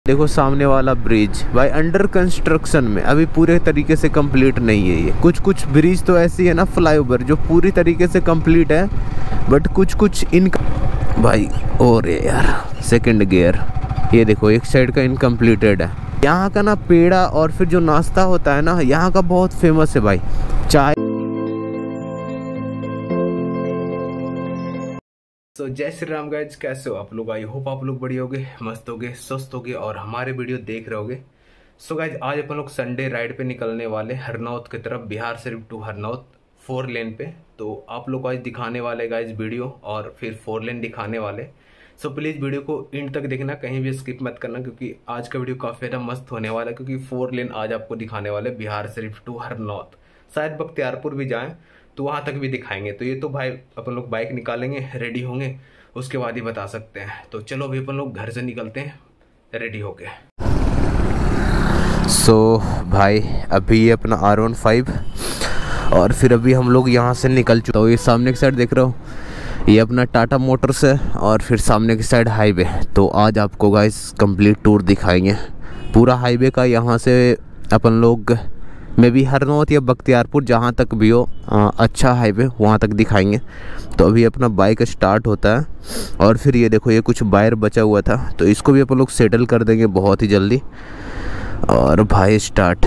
देखो सामने वाला ब्रिज भाई अंडर कंस्ट्रक्शन में, अभी पूरे तरीके से कंप्लीट नहीं है ये। कुछ कुछ ब्रिज तो ऐसी है ना फ्लाईओवर जो पूरी तरीके से कंप्लीट है, बट कुछ कुछ इन भाई और यार सेकंड गियर ये देखो एक साइड का इनकम्प्लीटेड है। यहाँ का ना पेड़ा और फिर जो नाश्ता होता है ना यहाँ का बहुत फेमस है भाई, चाय। तो जय श्री राम गाइज, कैसे हो आप लोग? आई होप आप लोग बढ़िया होगे, मस्त होगे, स्वस्थ होगे और हमारे वीडियो देख रहे होगे। सो गाइज आज अपन लोग संडे राइड पे निकलने वाले हरनौत की तरफ, बिहार शरीफ टू हरनौत 4 लेन पे। तो आप लोग को आज दिखाने वाले गाइज वीडियो और फिर 4 लेन दिखाने वाले। सो प्लीज वीडियो को एंड तक देखना, कहीं भी स्किप मत करना, क्योंकि आज का वीडियो काफी ज्यादा मस्त होने वाला है। क्योंकि 4 लेन आज आपको दिखाने वाले बिहार शरीफ टू हरनौत, शायद बख्तियारपुर भी जाएं तो वहां तक भी दिखाएंगे। तो ये तो भाई अपन लोग बाइक निकालेंगे, रेडी होंगे, उसके बाद ही बता सकते हैं। तो चलो अभी अपन लोग घर से निकलते हैं रेडी होके। सो भाई अभी ये अपना R15 और फिर अभी हम लोग यहाँ से निकल चुके। तो ये सामने की साइड देख रहे हो, ये अपना टाटा मोटर्स है और फिर सामने की साइड हाईवे। तो आज आपको गाइस कंप्लीट टूर दिखाएंगे पूरा हाईवे का। यहाँ से अपन लोग में भी हरनौत या बख्तियारपुर जहाँ तक भी हो अच्छा हाईवे वहाँ तक दिखाएंगे। तो अभी अपना बाइक स्टार्ट होता है और फिर ये देखो ये कुछ वायर बचा हुआ था तो इसको भी अपन लोग सेटल कर देंगे बहुत ही जल्दी। और भाई स्टार्ट।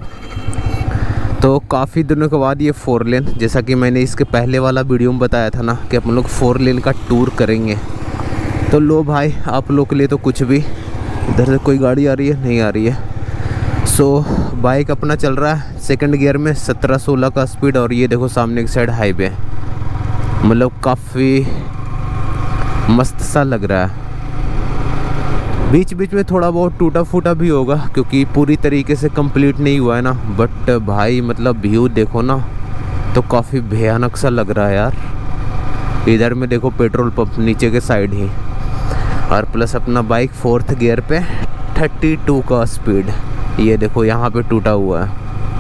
तो काफ़ी दिनों के बाद ये 4 लेन, जैसा कि मैंने इसके पहले वाला वीडियो में बताया था ना कि अपन लोग 4 लेन का टूर करेंगे। तो लो भाई आप लोग के लिए तो कुछ भी। इधर से कोई गाड़ी आ रही है? नहीं आ रही है। सो बाइक अपना चल रहा है सेकंड गियर में 17-16 का स्पीड। और ये देखो सामने की साइड हाईवे, मतलब काफ़ी मस्त सा लग रहा है। बीच बीच में थोड़ा बहुत टूटा फूटा भी होगा क्योंकि पूरी तरीके से कंप्लीट नहीं हुआ है ना। बट भाई मतलब व्यू देखो ना तो काफ़ी भयानक सा लग रहा है यार। इधर में देखो पेट्रोल पंप नीचे के साइड ही, और प्लस अपना बाइक 4th गियर पे 32 का स्पीड। ये देखो यहाँ पे टूटा हुआ है।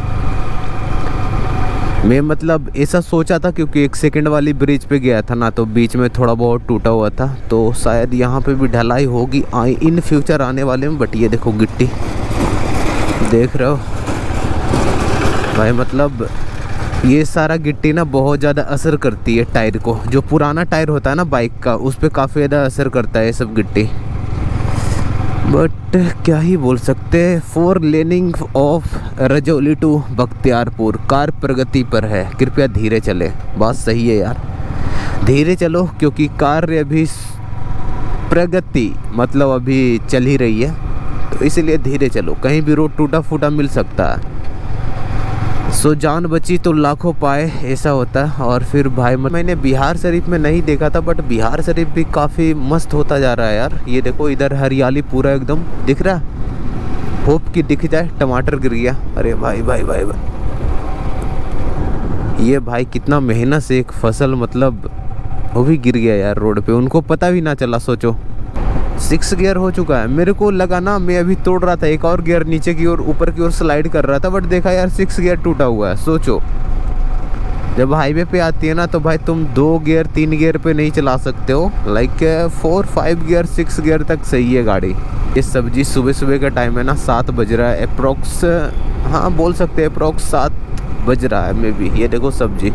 मैं मतलब ऐसा सोचा था क्योंकि एक सेकंड वाली ब्रिज पे गया था ना तो बीच में थोड़ा बहुत टूटा हुआ था, तो शायद यहाँ पे भी ढलाई होगी इन फ्यूचर आने वाले में। बट ये देखो गिट्टी देख रहे हो भाई, मतलब ये सारा गिट्टी ना बहुत ज़्यादा असर करती है टायर को। जो पुराना टायर होता है ना बाइक का उस पर काफ़ी ज़्यादा असर करता है ये सब गिट्टी। बट क्या ही बोल सकते हैं। 4 laning of Rajauli to Bakhtiyarpur कार प्रगति पर है, कृपया धीरे चले। बात सही है यार, धीरे चलो क्योंकि कार्य अभी प्रगति मतलब अभी चल ही रही है, तो इसलिए धीरे चलो। कहीं भी रोड टूटा फूटा मिल सकता है। सो जान बची तो लाखों पाए, ऐसा होता है। और फिर भाई मैंने बिहार शरीफ में नहीं देखा था, बट बिहार शरीफ भी काफ़ी मस्त होता जा रहा है यार। ये देखो इधर हरियाली पूरा एकदम दिख रहा है। होप कि दिख जाए। टमाटर गिर गया, अरे भाई भाई भाई भाई। ये भाई कितना मेहनत से एक फसल मतलब वो भी गिर गया यार रोड पे, उनको पता भी ना चला। सोचो 6 गियर हो चुका है। मेरे को लगा ना मैं अभी तोड़ रहा था, एक और गियर नीचे की ओर ऊपर की ओर स्लाइड कर रहा था, बट देखा यार 6 गियर टूटा हुआ है। सोचो जब हाईवे पे आती है ना तो भाई तुम 2 गियर 3 गियर पे नहीं चला सकते हो। लाइक 4 5 गियर 6 गियर तक सही है गाड़ी। ये सब्जी सुबह सुबह का टाइम है ना, 7 बज रहा है अप्रोक्स। हाँ बोल सकते हैं अप्रोक्स 7 बज रहा है मे बी। ये देखो सब्जी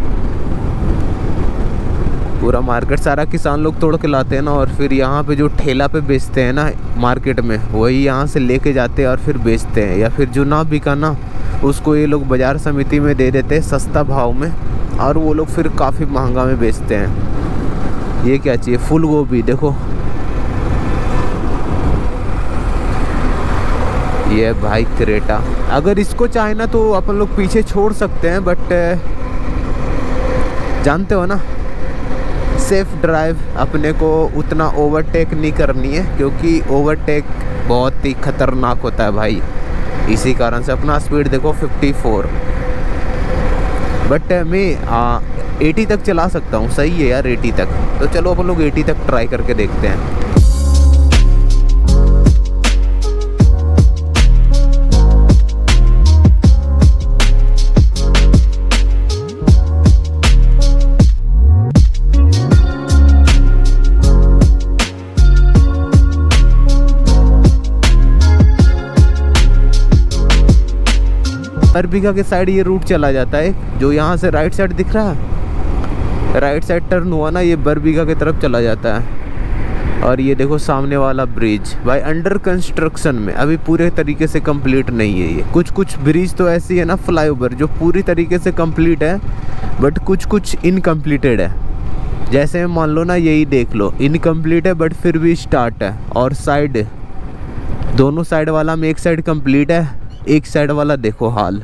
पूरा मार्केट सारा किसान लोग तोड़ के लाते हैं ना, और फिर यहाँ पे जो ठेला पे बेचते हैं ना मार्केट में, वही यहाँ से लेके जाते हैं और फिर बेचते हैं। या फिर जो ना बिका ना उसको ये लोग बाजार समिति में दे देते हैं सस्ता भाव में, और वो लोग फिर काफ़ी महंगा में बेचते हैं। ये क्या चाहिए? फूल गोभी देखो, ये भाई क्रेटा। अगर इसको चाहे ना तो अपन लोग पीछे छोड़ सकते हैं, बट जानते हो ना सेफ ड्राइव, अपने को उतना ओवरटेक नहीं करनी है क्योंकि ओवरटेक बहुत ही खतरनाक होता है भाई। इसी कारण से अपना स्पीड देखो 54, बट मैं 80 तक चला सकता हूँ। सही है यार 80 तक। तो चलो अपन लोग 80 तक ट्राई करके देखते हैं। बरबीघा के साइड ये रूट चला जाता है, जो यहाँ से राइट साइड दिख रहा है, राइट साइड टर्न हुआ ना, ये बरबीघा की तरफ चला जाता है। और ये देखो सामने वाला ब्रिज भाई अंडर कंस्ट्रक्शन में, अभी पूरे तरीके से कंप्लीट नहीं है ये। कुछ कुछ ब्रिज तो ऐसी है ना फ्लाईओवर जो पूरी तरीके से कंप्लीट है, बट कुछ कुछ इनकम्प्लीटेड है। जैसे मान लो ना, यही देख लो, इनकम्प्लीट है बट फिर भी स्टार्ट है। और साइड, दोनों साइड वाला में एक साइड कंप्लीट है, एक साइड वाला देखो हाल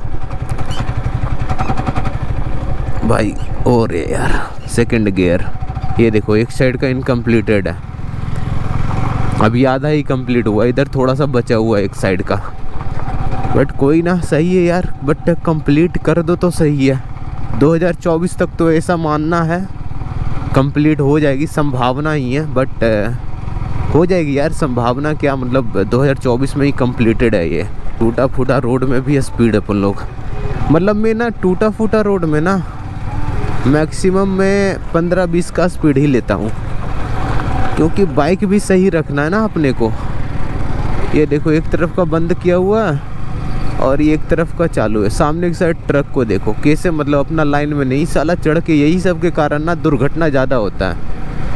भाई। और यार सेकंड गियर, ये देखो एक साइड का इनकम्प्लीटेड है, अभी आधा ही कंप्लीट हुआ, इधर थोड़ा सा बचा हुआ है एक साइड का। बट कोई ना, सही है यार, बट कंप्लीट कर दो तो सही है। 2024 तक तो ऐसा मानना है कंप्लीट हो जाएगी, संभावना ही है, बट हो जाएगी यार। संभावना क्या, मतलब 2024 में ही कंप्लीटेड है ये। टूटा फूटा रोड में भी स्पीड अपन लोग, मतलब मैं ना टूटा फूटा रोड में ना मैक्सिमम मैं 15-20 का स्पीड ही लेता हूँ, क्योंकि बाइक भी सही रखना है ना अपने को। ये देखो एक तरफ का बंद किया हुआ है और ये एक तरफ का चालू है। सामने की साइड ट्रक को देखो कैसे, मतलब अपना लाइन में नहीं, साला चढ़ के, यही सब के कारण ना दुर्घटना ज़्यादा होता है।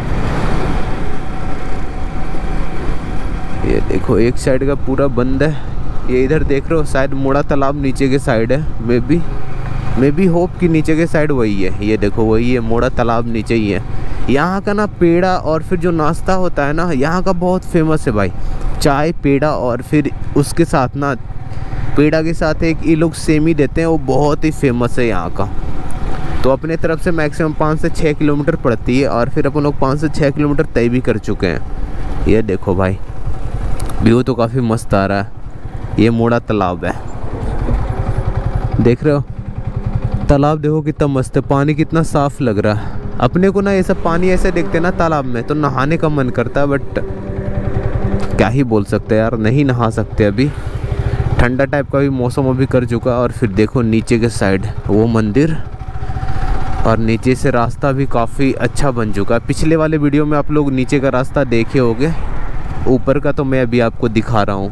ये देखो एक साइड का पूरा बंद है, ये इधर देख रहे हो शायद मोड़ा तालाब नीचे के साइड है, मे बी होप कि नीचे के साइड वही है। ये देखो वही है, मोड़ा तालाब नीचे ही है। यहाँ का ना पेड़ा और फिर जो नाश्ता होता है ना यहाँ का बहुत फेमस है भाई, चाय पेड़ा, और फिर उसके साथ ना पेड़ा के साथ एक ये लोग सेमी देते हैं, वो बहुत ही फेमस है यहाँ का। तो अपने तरफ से मैक्सिमम 5 से 6 किलोमीटर पड़ती है, और फिर अपन लोग 5 से 6 किलोमीटर तय भी कर चुके हैं। ये देखो भाई व्यू तो काफ़ी मस्त आ रहा है। ये मोड़ा तालाब है, देख रहे हो तालाब, देखो कितना मस्त है, पानी कितना साफ लग रहा है। अपने को ना ये सब पानी ऐसे देखते ना तालाब में तो नहाने का मन करता है, बट क्या ही बोल सकते हैं यार, नहीं नहा सकते अभी। ठंडा टाइप का भी मौसम अभी कर चुका। और फिर देखो नीचे के साइड वो मंदिर, और नीचे से रास्ता भी काफ़ी अच्छा बन चुका है। पिछले वाले वीडियो में आप लोग नीचे का रास्ता देखे होंगे, ऊपर का तो मैं अभी आपको दिखा रहा हूँ।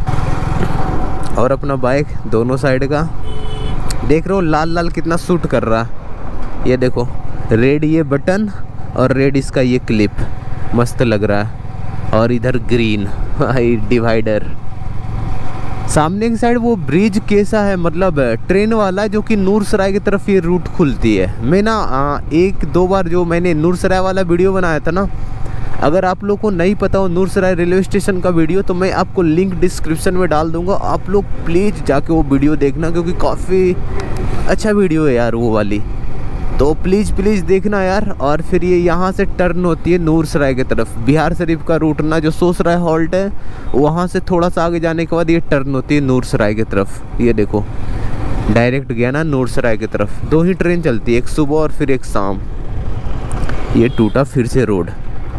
और अपना बाइक दोनों साइड का देख रहे हो, लाल लाल कितना सूट कर रहा है। ये देखो रेड ये बटन और रेड इसका ये क्लिप, मस्त लग रहा है। और इधर ग्रीन भाई डिवाइडर। सामने की साइड वो ब्रिज कैसा है, मतलब ट्रेन वाला, जो कि नूरसराय की तरफ ये रूट खुलती है। मैं ना 1-2 बार जो मैंने नूरसराय वाला वीडियो बनाया था ना, अगर आप लोग को नहीं पता हो नूरसराय रेलवे स्टेशन का वीडियो, तो मैं आपको लिंक डिस्क्रिप्शन में डाल दूंगा। आप लोग प्लीज़ जाके वो वीडियो देखना, क्योंकि काफ़ी अच्छा वीडियो है यार वो वाली, तो प्लीज़ देखना यार। और फिर ये यहाँ से टर्न होती है नूरसराय की तरफ, बिहार शरीफ का रूट ना, जो सोसराय हॉल्ट है वहाँ से थोड़ा सा आगे जाने के बाद ये टर्न होती है नूरसराय की तरफ। ये देखो डायरेक्ट गया ना नूरसराय की तरफ। 2 ही ट्रेन चलती है, एक सुबह और फिर एक शाम। ये टूटा फिर से रोड।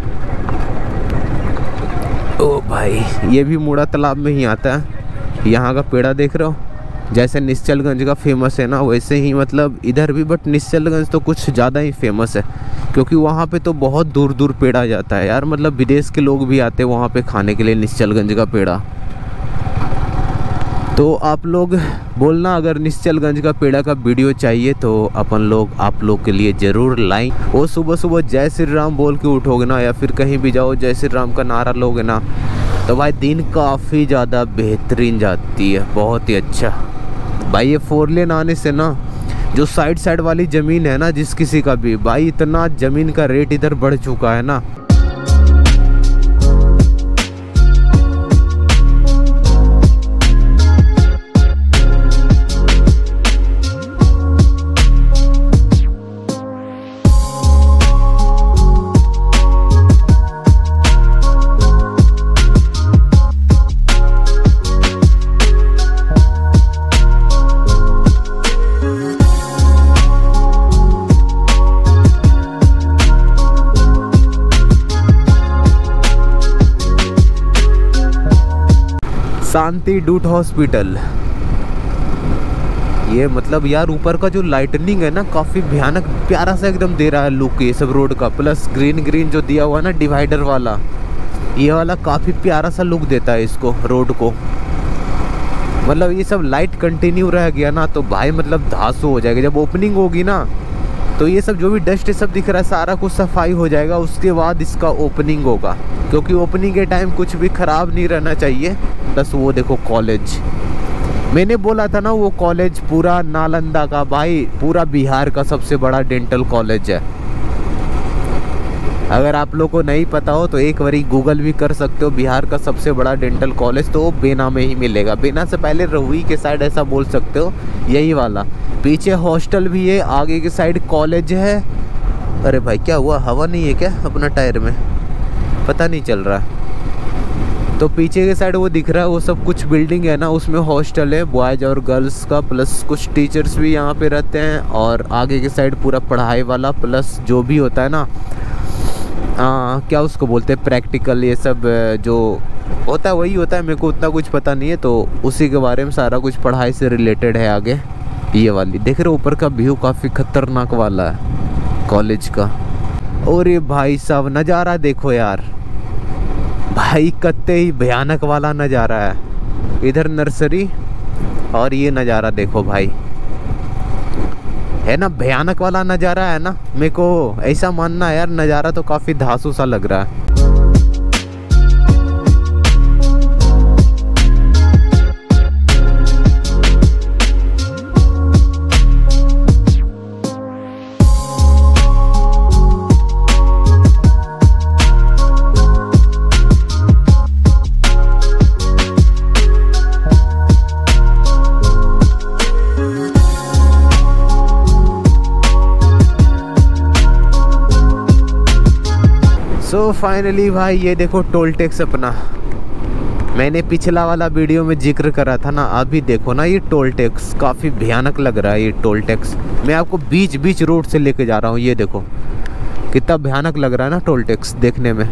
ओ भाई ये भी मोड़ा तालाब में ही आता है। यहाँ का पेड़ा देख रहे हो, जैसे निश्चलगंज का फेमस है ना, वैसे ही मतलब इधर भी, बट निश्चलगंज तो कुछ ज़्यादा ही फेमस है, क्योंकि वहाँ पे तो बहुत दूर दूर पेड़ा जाता है यार। मतलब विदेश के लोग भी आते हैं वहाँ पे खाने के लिए निश्चलगंज का पेड़ा। तो आप लोग बोलना अगर निश्चलगंज का पेड़ा का वीडियो चाहिए तो अपन लोग आप लोग के लिए ज़रूर लाएं। वो सुबह सुबह जय श्री राम बोल के उठोगे ना, या फिर कहीं भी जाओ जय श्री राम का नारा लोगे ना, तो भाई दिन काफ़ी ज़्यादा बेहतरीन जाती है, बहुत ही अच्छा भाई। ये 4 लेन आने से ना, जो साइड वाली ज़मीन है ना जिस किसी का भी, भाई इतना ज़मीन का रेट इधर बढ़ चुका है ना। शांति डूट हॉस्पिटल, ये मतलब यार ऊपर का जो लाइटनिंग है ना काफ़ी भयानक प्यारा सा एकदम दे रहा है लुक ये सब रोड का। प्लस ग्रीन जो दिया हुआ है ना डिवाइडर वाला, ये वाला काफ़ी प्यारा सा लुक देता है इसको रोड को। मतलब ये सब लाइट कंटिन्यू रह गया ना तो भाई मतलब धांसू हो जाएगा। जब ओपनिंग होगी ना तो ये सब जो भी डस्ट है सब दिख रहा है सारा कुछ सफाई हो जाएगा, उसके बाद इसका ओपनिंग होगा, क्योंकि ओपनिंग के टाइम कुछ भी ख़राब नहीं रहना चाहिए। प्लस वो देखो कॉलेज, मैंने बोला था ना वो कॉलेज पूरा नालंदा का भाई, पूरा बिहार का सबसे बड़ा डेंटल कॉलेज है। अगर आप लोग को नहीं पता हो तो एक बारी गूगल भी कर सकते हो, बिहार का सबसे बड़ा डेंटल कॉलेज तो बेना में ही मिलेगा। बेना से पहले रहुई के साइड ऐसा बोल सकते हो, यही वाला। पीछे हॉस्टल भी है, आगे की साइड कॉलेज है। अरे भाई क्या हुआ, हवा नहीं है क्या अपना टायर में, पता नहीं चल रहा। तो पीछे के साइड वो दिख रहा है वो सब कुछ बिल्डिंग है ना, उसमें हॉस्टल है बॉयज़ और गर्ल्स का, प्लस कुछ टीचर्स भी यहाँ पे रहते हैं। और आगे के साइड पूरा पढ़ाई वाला, प्लस जो भी होता है ना क्या उसको बोलते हैं प्रैक्टिकल, ये सब जो होता है वही होता है। मेरे को उतना कुछ पता नहीं है, तो उसी के बारे में सारा कुछ पढ़ाई से रिलेटेड है। आगे ये वाली देख रहे हो, ऊपर का व्यू काफ़ी खतरनाक वाला है कॉलेज का। और ये भाई साहब नज़ारा देखो यार, भाई कत्ते ही भयानक वाला नज़ारा है। इधर नर्सरी और ये नज़ारा देखो भाई, है ना भयानक वाला नज़ारा है ना। मेरे को ऐसा मानना है यार, नज़ारा तो काफ़ी धांसू सा लग रहा है। सो फाइनली भाई ये देखो टोल टैक्स अपना, मैंने पिछला वाला वीडियो में जिक्र करा था ना, अभी देखो ना ये टोल टैक्स काफ़ी भयानक लग रहा है। ये टोल टैक्स मैं आपको बीच बीच रोड से लेके जा रहा हूँ, ये देखो कितना भयानक लग रहा है ना टोल टैक्स देखने में।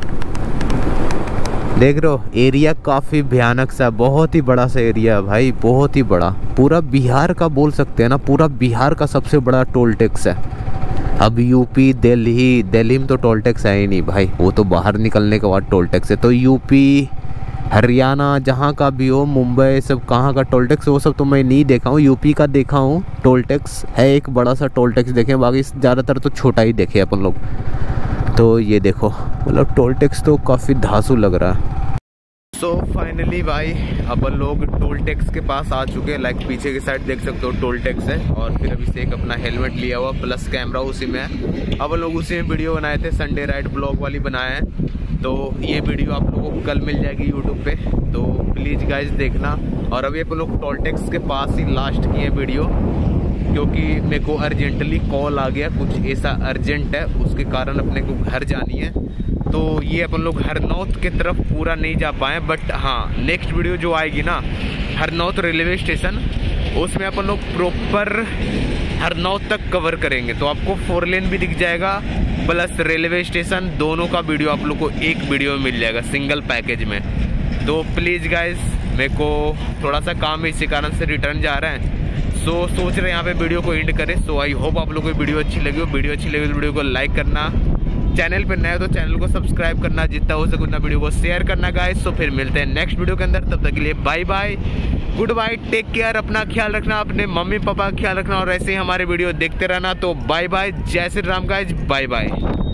देख रहे हो एरिया काफ़ी भयानक सा, बहुत ही बड़ा सा एरिया है भाई, बहुत ही बड़ा, पूरा बिहार का बोल सकते हैं ना, पूरा बिहार का सबसे बड़ा टोल टैक्स है। अब यूपी दिल्ली में तो टोल टैक्स है ही नहीं भाई, वो तो बाहर निकलने के बाद टोल टैक्स है। तो यूपी हरियाणा जहाँ का भी हो, मुंबई सब कहाँ का टोल टैक्स वो सब तो मैं नहीं देखा हूँ। यूपी का देखा हूँ टोल टैक्स है, एक बड़ा सा टोल टैक्स देखे, बाकी ज़्यादातर तो छोटा ही देखे अपन लोग। तो ये देखो मतलब टोल टैक्स तो काफ़ी धांसू लग रहा है। सो फाइनली भाई अपन लोग टोल टैक्स के पास आ चुके हैं। लाइक पीछे की साइड देख सकते हो टोल टैक्स है, और फिर अभी से एक अपना हेलमेट लिया हुआ प्लस कैमरा उसी में है। अपन लोग उसी में वीडियो बनाए थे, संडे राइड ब्लॉग वाली बनाए हैं। तो ये वीडियो आप लोगों को कल मिल जाएगी यूट्यूब पे, तो प्लीज़ गाइज देखना। और अभी अपन लोग टोल टैक्स के पास ही लास्ट किए वीडियो, क्योंकि मेरे को अर्जेंटली कॉल आ गया, कुछ ऐसा अर्जेंट है उसके कारण अपने को घर जानी है। तो ये अपन लोग हरनौत की तरफ पूरा नहीं जा पाए, बट हाँ नेक्स्ट वीडियो जो आएगी ना हरनौत रेलवे स्टेशन, उसमें अपन लोग प्रॉपर हरनौत तक कवर करेंगे। तो आपको 4 लेन भी दिख जाएगा प्लस रेलवे स्टेशन, दोनों का वीडियो आप लोग को एक वीडियो में मिल जाएगा सिंगल पैकेज में। तो प्लीज़ गाइज मेरे को थोड़ा सा काम है, इसी कारण से रिटर्न जा रहे हैं। सो सोच रहे हैं यहाँ पे वीडियो को एंड करें। सो आई होप आप लोगों को वीडियो अच्छी लगी हो। वीडियो अच्छी लगी तो वीडियो को लाइक करना, चैनल पे नए हो तो चैनल को सब्सक्राइब करना, जितना हो सके उतना वीडियो को शेयर करना गाइस। तो फिर मिलते हैं नेक्स्ट वीडियो के अंदर, तब तक के लिए bye bye, goodbye, take care, अपना ख्याल रखना, अपने मम्मी पापा का ख्याल रखना, और ऐसे ही हमारे वीडियो देखते रहना। तो बाय बाय, जय Shri Ram guys, bye bye.